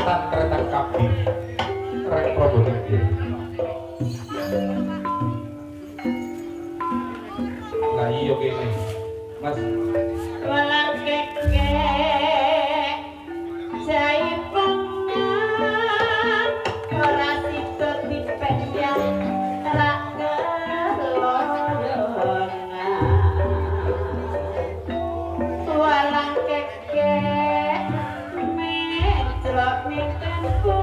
Tantretan kabeh rek Prabu Gede. Lah iya kene. Mas walang keke jaipongan ora sida dipendang rak kelonongan walang keke menclok ning tempo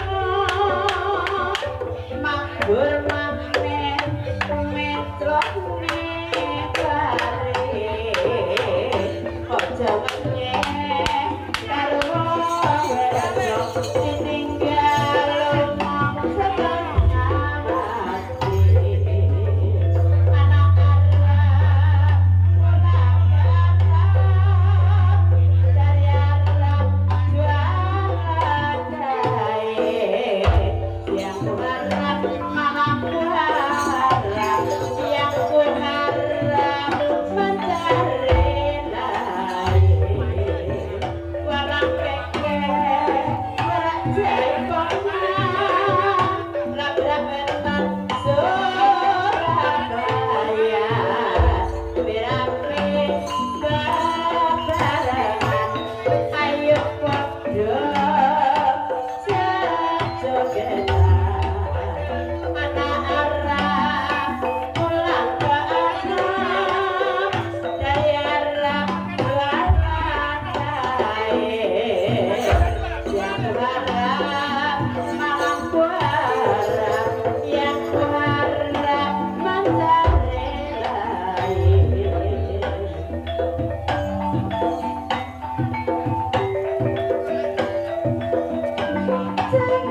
mabur mamen menclok ning kare ojo menyek karo wong wedok ditinggal omong setengah mati anak arep ora dari arep jualan dae yang berharap malah berharap yang berharap mencari lain warang keke warak jaipongan labrak wetan Surabaya berame bebarengan ayo podo jogetan anak arah pulang ke anak dari arah Baradai yang berharap malam berharap yang berharap mencari lain